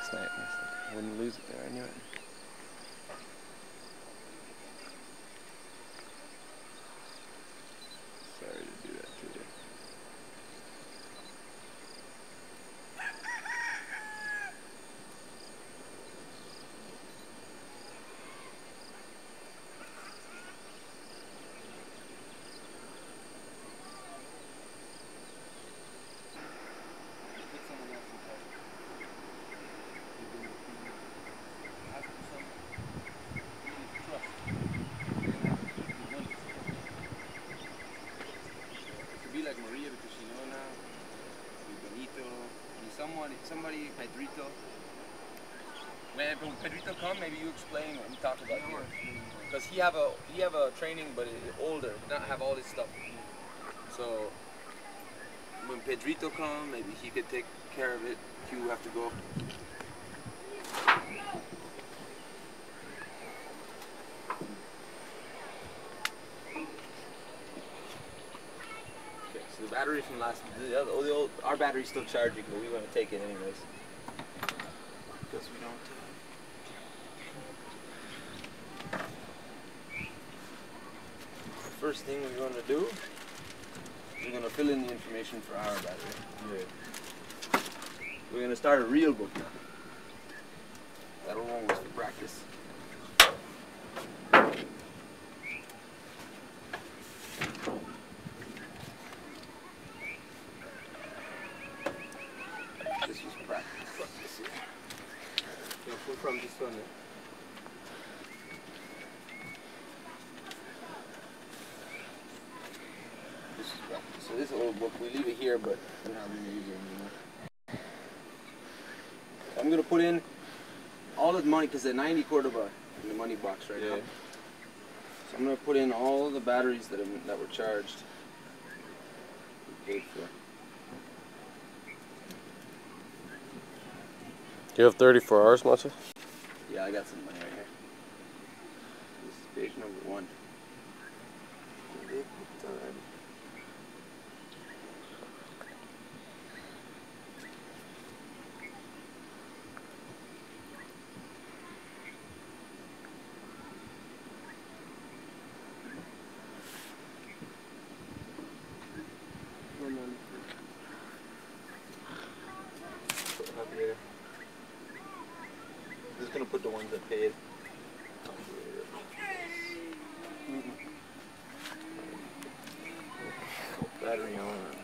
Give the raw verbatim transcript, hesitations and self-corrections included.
last night. I said I wouldn't lose it there. I knew it. Sorry to do that to you. Somebody, somebody, Pedrito. When, when Pedrito come, maybe you explain what we talked about here. Because he have a he have a training, but it, older, not have all this stuff. So when Pedrito come, maybe he could take care of it. You have to go. The battery from last, the, other, the old, our battery's still charging, but we want to take it anyways. Because we don't. Uh, the first thing we're going to do, we're going to fill in the information for our battery. Yeah. We're going to start a real book now. That'll run us for practice. From this one. This is practice. So this is an old book. We leave it here, but we're not really using it anymore. I'm gonna put in all of the money because the ninety Cordoba in the money box right yeah. now. So I'm gonna put in all the batteries that I'm, that were charged. We paid for. Do you have thirty-four hours, Matcha? Yeah, I got some money right here. This is page number one. Up here. I'm just gonna put the ones that paid. Mm-mm. Battery on.